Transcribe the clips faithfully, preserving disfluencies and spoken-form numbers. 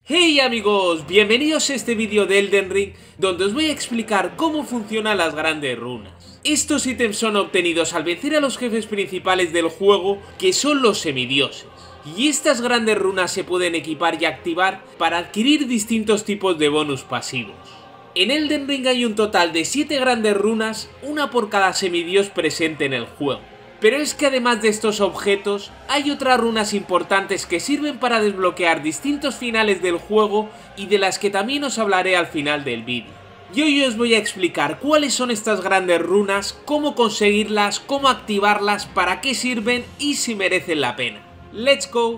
Hey amigos, bienvenidos a este vídeo de Elden Ring, donde os voy a explicar cómo funcionan las grandes runas. Estos ítems son obtenidos al vencer a los jefes principales del juego, que son los semidioses. Y estas grandes runas se pueden equipar y activar para adquirir distintos tipos de bonus pasivos. En Elden Ring hay un total de siete grandes runas, una por cada semidios presente en el juego. Pero es que además de estos objetos, hay otras runas importantes que sirven para desbloquear distintos finales del juego y de las que también os hablaré al final del vídeo. Y hoy os voy a explicar cuáles son estas grandes runas, cómo conseguirlas, cómo activarlas, para qué sirven y si merecen la pena. ¡Let's go!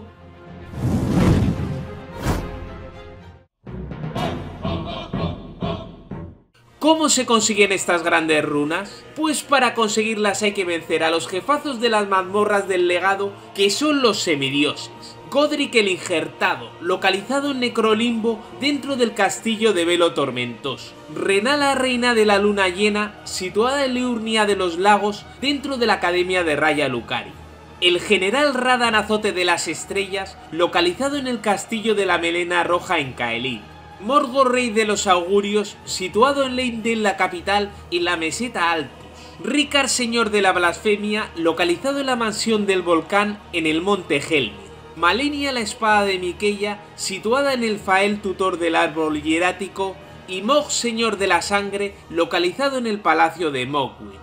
¿Cómo se consiguen estas grandes runas? Pues para conseguirlas hay que vencer a los jefazos de las mazmorras del legado, que son los semidioses. Godrick el Injertado, localizado en Necrolimbo dentro del castillo de Velo Tormentoso. Renala, reina de la luna llena, situada en Liurnia de los Lagos, dentro de la academia de Raya Lucaria. El general Radahn Azote de las Estrellas, localizado en el castillo de la Melena Roja en Caelid. Morgoth, rey de los augurios, situado en Leyndell, la capital, en la meseta Altus. Rikard, señor de la blasfemia, localizado en la mansión del volcán en el monte Helmir. Malenia, la espada de Miquella, situada en el Fael tutor del árbol hierático. Y Mog, señor de la sangre, localizado en el palacio de Morgwyn.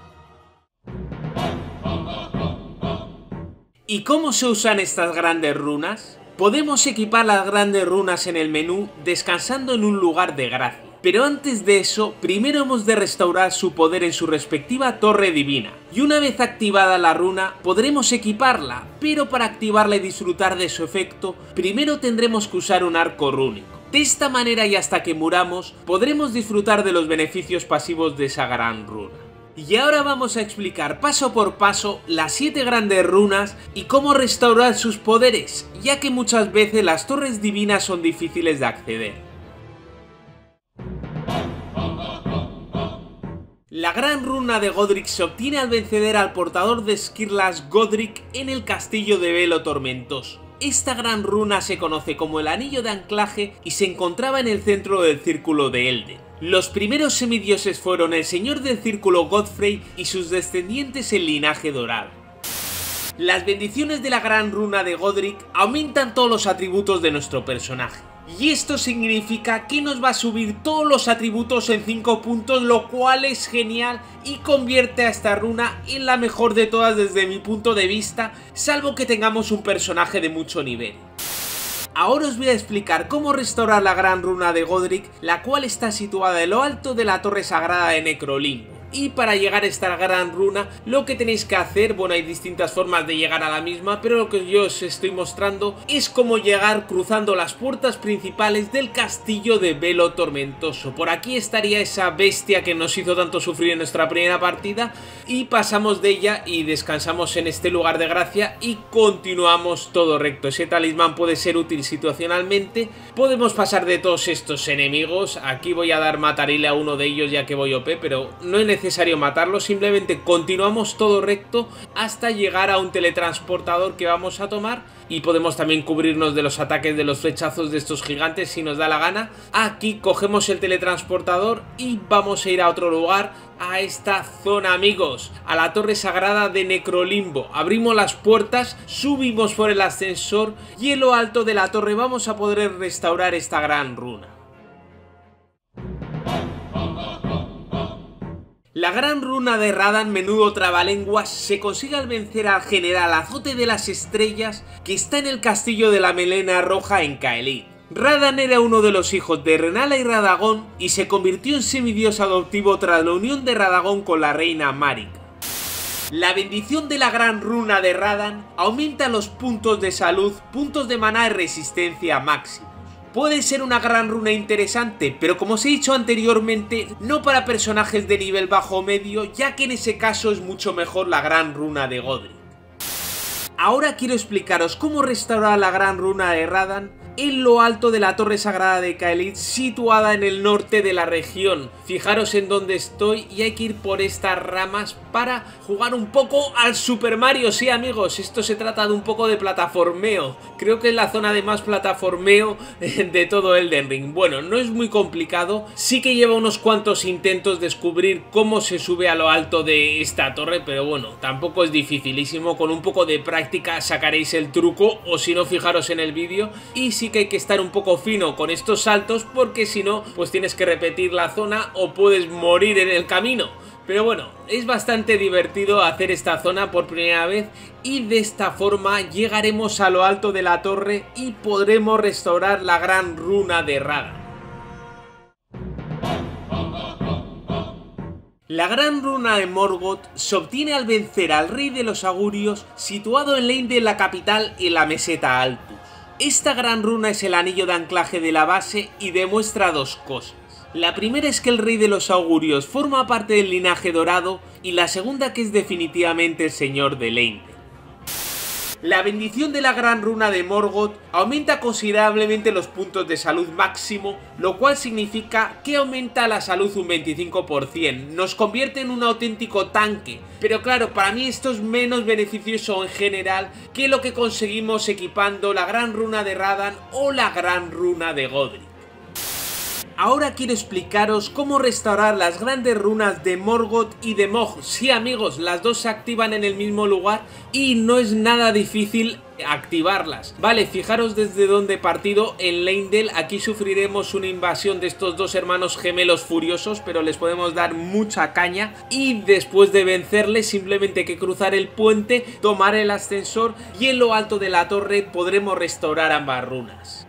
¿Y cómo se usan estas grandes runas? Podemos equipar las grandes runas en el menú descansando en un lugar de gracia. Pero antes de eso, primero hemos de restaurar su poder en su respectiva torre divina. Y una vez activada la runa, podremos equiparla, pero para activarla y disfrutar de su efecto, primero tendremos que usar un arco rúnico. De esta manera y hasta que muramos, podremos disfrutar de los beneficios pasivos de esa gran runa. Y ahora vamos a explicar paso por paso las siete grandes runas y cómo restaurar sus poderes, ya que muchas veces las torres divinas son difíciles de acceder. La gran runa de Godrick se obtiene al vencer al portador de Skirlas, Godrick, en el castillo de Velo Tormentoso. Esta gran runa se conoce como el anillo de anclaje y se encontraba en el centro del círculo de Elden. Los primeros semidioses fueron el señor del círculo Godfrey y sus descendientes en linaje dorado. Las bendiciones de la gran runa de Godrick aumentan todos los atributos de nuestro personaje. Y esto significa que nos va a subir todos los atributos en cinco puntos, lo cual es genial y convierte a esta runa en la mejor de todas desde mi punto de vista, salvo que tengamos un personaje de mucho nivel. Ahora os voy a explicar cómo restaurar la gran runa de Godrick, la cual está situada en lo alto de la torre sagrada de Necrolimbo. Y para llegar a esta gran runa, lo que tenéis que hacer, bueno, hay distintas formas de llegar a la misma, pero lo que yo os estoy mostrando es cómo llegar cruzando las puertas principales del castillo de Velo Tormentoso. Por aquí estaría esa bestia que nos hizo tanto sufrir en nuestra primera partida, y pasamos de ella y descansamos en este lugar de gracia y continuamos todo recto. Ese talismán puede ser útil situacionalmente. Podemos pasar de todos estos enemigos. Aquí voy a dar matarile a uno de ellos ya que voy O P, pero no es necesario necesario matarlo, simplemente continuamos todo recto hasta llegar a un teletransportador que vamos a tomar y podemos también cubrirnos de los ataques de los flechazos de estos gigantes si nos da la gana. Aquí cogemos el teletransportador y vamos a ir a otro lugar, a esta zona, amigos, a la torre sagrada de Necrolimbo. Abrimos las puertas, subimos por el ascensor y en lo alto de la torre vamos a poder restaurar esta gran runa. La gran runa de Radahn, menudo trabalenguas, se consigue al vencer al general Azote de las Estrellas, que está en el castillo de la Melena Roja en Caelid. Radahn era uno de los hijos de Renala y Radagon y se convirtió en semidios adoptivo tras la unión de Radagon con la reina Marika. La bendición de la gran runa de Radahn aumenta los puntos de salud, puntos de maná y resistencia máxima. Puede ser una gran runa interesante, pero como os he dicho anteriormente, no para personajes de nivel bajo o medio, ya que en ese caso es mucho mejor la gran runa de Godrick. Ahora quiero explicaros cómo restaurar la gran runa de Radahn en lo alto de la Torre Sagrada de Caelid, situada en el norte de la región. Fijaros en dónde estoy y hay que ir por estas ramas para jugar un poco al Super Mario. Sí, amigos, esto se trata de un poco de plataformeo. Creo que es la zona de más plataformeo de todo Elden Ring. Bueno, no es muy complicado, sí que lleva unos cuantos intentos descubrir cómo se sube a lo alto de esta torre, pero bueno, tampoco es dificilísimo. Con un poco de práctica sacaréis el truco, o si no, fijaros en el vídeo. Y sí que hay que estar un poco fino con estos saltos, porque si no, pues tienes que repetir la zona o puedes morir en el camino. Pero bueno, es bastante divertido hacer esta zona por primera vez y de esta forma llegaremos a lo alto de la torre y podremos restaurar la gran runa de Radahn. La gran runa de Morgoth se obtiene al vencer al rey de los augurios situado en Leyndell, la capital, en la meseta Altus. Esta gran runa es el anillo de anclaje de la base y demuestra dos cosas. La primera es que el rey de los augurios forma parte del linaje dorado y la segunda que es definitivamente el señor de Leyndell. La bendición de la gran runa de Morgoth aumenta considerablemente los puntos de salud máximo, lo cual significa que aumenta la salud un veinticinco por ciento, nos convierte en un auténtico tanque, pero claro, para mí esto es menos beneficioso en general que lo que conseguimos equipando la gran runa de Radahn o la gran runa de Godric. Ahora quiero explicaros cómo restaurar las grandes runas de Morgoth y de Mog. Sí, amigos, las dos se activan en el mismo lugar y no es nada difícil activarlas. Vale, fijaros desde donde he partido en Leyndell. Aquí sufriremos una invasión de estos dos hermanos gemelos furiosos, pero les podemos dar mucha caña y después de vencerles simplemente hay que cruzar el puente, tomar el ascensor y en lo alto de la torre podremos restaurar ambas runas.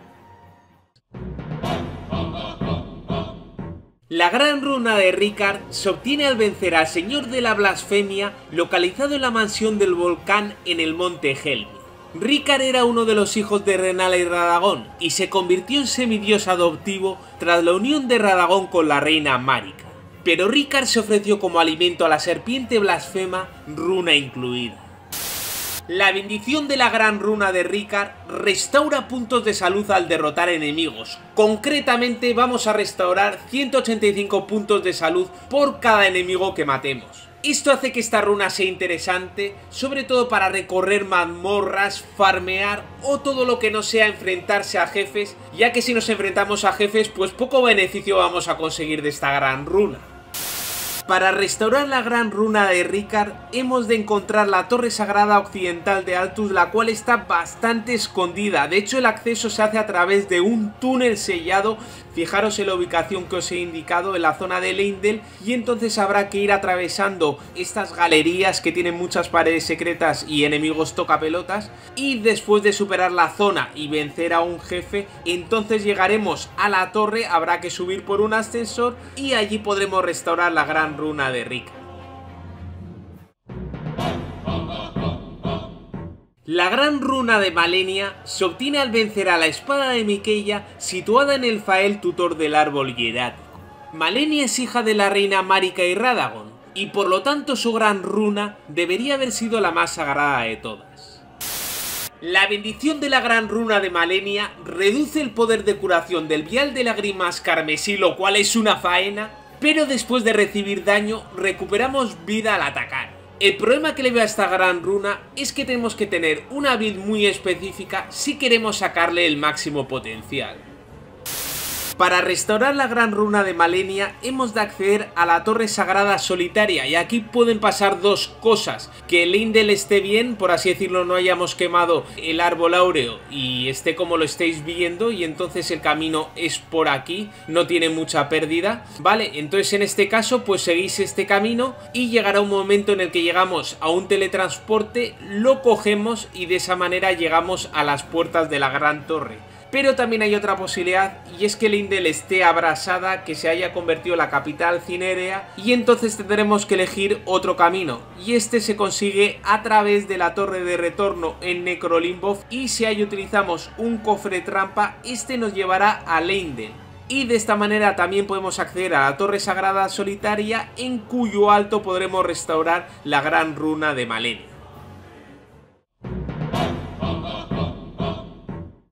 La gran runa de Rikard se obtiene al vencer al Señor de la Blasfemia, localizado en la mansión del volcán en el monte Helmi. Rikard era uno de los hijos de Renala y Radagón, y se convirtió en semidios adoptivo tras la unión de Radagón con la reina Marika. Pero Rikard se ofreció como alimento a la serpiente blasfema, runa incluida. La bendición de la gran runa de Rikard restaura puntos de salud al derrotar enemigos. Concretamente vamos a restaurar ciento ochenta y cinco puntos de salud por cada enemigo que matemos. Esto hace que esta runa sea interesante, sobre todo para recorrer mazmorras, farmear o todo lo que no sea enfrentarse a jefes, ya que si nos enfrentamos a jefes pues poco beneficio vamos a conseguir de esta gran runa. Para restaurar la gran runa de Rikard hemos de encontrar la torre sagrada occidental de Altus, la cual está bastante escondida. De hecho, el acceso se hace a través de un túnel sellado. Fijaros en la ubicación que os he indicado, en la zona de Leyndell, y entonces habrá que ir atravesando estas galerías que tienen muchas paredes secretas y enemigos tocapelotas, y después de superar la zona y vencer a un jefe, entonces llegaremos a la torre, habrá que subir por un ascensor y allí podremos restaurar la gran runa de Rikard. La gran runa de Malenia se obtiene al vencer a la espada de Miquella situada en el Fael tutor del árbol hierático. Malenia es hija de la reina Marika y Radagón, y por lo tanto su gran runa debería haber sido la más sagrada de todas. La bendición de la gran runa de Malenia reduce el poder de curación del vial de lágrimas carmesí, lo cual es una faena, pero después de recibir daño recuperamos vida al atacar. El problema que le veo a esta gran runa es que tenemos que tener una build muy específica si queremos sacarle el máximo potencial. Para restaurar la gran runa de Malenia hemos de acceder a la torre sagrada solitaria, y aquí pueden pasar dos cosas: que Leyndell esté bien, por así decirlo, no hayamos quemado el árbol áureo y esté como lo estáis viendo, y entonces el camino es por aquí, no tiene mucha pérdida, vale. Entonces en este caso pues seguís este camino y llegará un momento en el que llegamos a un teletransporte, lo cogemos y de esa manera llegamos a las puertas de la gran torre. Pero también hay otra posibilidad, y es que Leyndell esté abrasada, que se haya convertido en la capital cinérea, y entonces tendremos que elegir otro camino, y este se consigue a través de la torre de retorno en Necrolimbov, y si ahí utilizamos un cofre trampa, este nos llevará a Leyndell. Y de esta manera también podemos acceder a la torre sagrada solitaria, en cuyo alto podremos restaurar la gran runa de Malenia. Y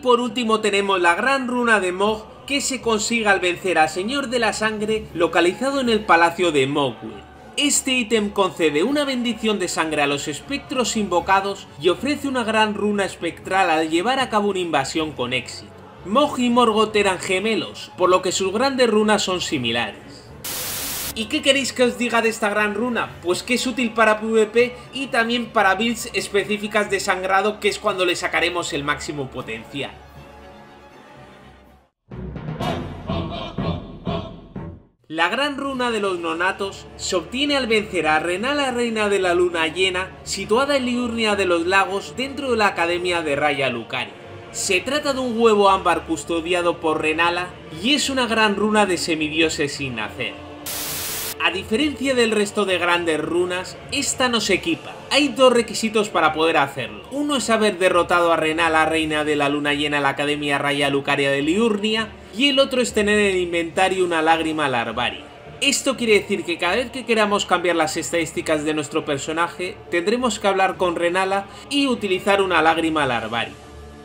por último tenemos la gran runa de Mohg, que se consigue al vencer al Señor de la Sangre localizado en el Palacio de Mohgwyn. Este ítem concede una bendición de sangre a los espectros invocados y ofrece una gran runa espectral al llevar a cabo una invasión con éxito. Mohg y Morgoth eran gemelos, por lo que sus grandes runas son similares. ¿Y qué queréis que os diga de esta gran runa? Pues que es útil para PvP y también para builds específicas de sangrado, que es cuando le sacaremos el máximo potencial. La gran runa de los nonatos se obtiene al vencer a Renala, reina de la luna llena, situada en Liurnia de los Lagos dentro de la Academia de Raya Lucaria. Se trata de un huevo ámbar custodiado por Renala y es una gran runa de semidioses sin nacer. A diferencia del resto de grandes runas, esta no se equipa. Hay dos requisitos para poder hacerlo. Uno es haber derrotado a Renala, reina de la luna llena en la Academia Raya Lucaria de Liurnia, y el otro es tener en el inventario una lágrima larvaria. Esto quiere decir que cada vez que queramos cambiar las estadísticas de nuestro personaje, tendremos que hablar con Renala y utilizar una lágrima larvaria.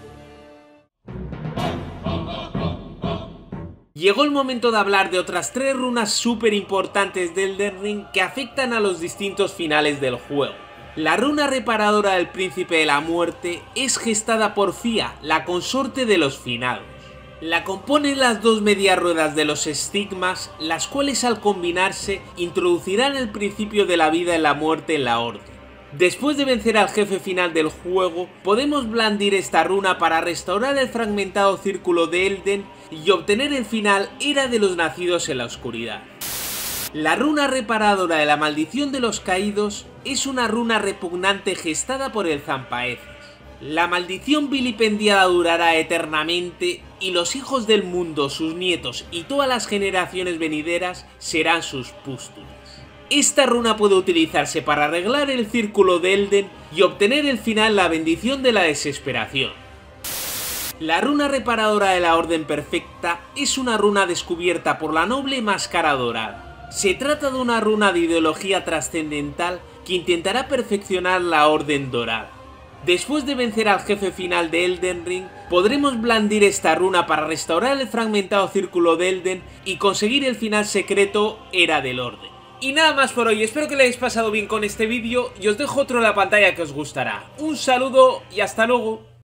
Llegó el momento de hablar de otras tres runas súper importantes de Elden Ring que afectan a los distintos finales del juego. La runa reparadora del Príncipe de la Muerte es gestada por Fia, la consorte de los finados. La componen las dos medias ruedas de los estigmas, las cuales al combinarse introducirán el principio de la vida y la muerte en la Orden. Después de vencer al jefe final del juego, podemos blandir esta runa para restaurar el fragmentado círculo de Elden y obtener el final Era de los nacidos en la oscuridad. La runa reparadora de la maldición de los caídos es una runa repugnante gestada por el Zampaezes. La maldición vilipendiada durará eternamente y los hijos del mundo, sus nietos y todas las generaciones venideras serán sus pústulas. Esta runa puede utilizarse para arreglar el círculo de Elden y obtener el final La bendición de la desesperación. La runa reparadora de la Orden Perfecta es una runa descubierta por la noble Máscara Dorada. Se trata de una runa de ideología trascendental que intentará perfeccionar la Orden Dorada. Después de vencer al jefe final de Elden Ring, podremos blandir esta runa para restaurar el fragmentado círculo de Elden y conseguir el final secreto Era del Orden. Y nada más por hoy, espero que le hayáis pasado bien con este vídeo y os dejo otro en la pantalla que os gustará. Un saludo y hasta luego.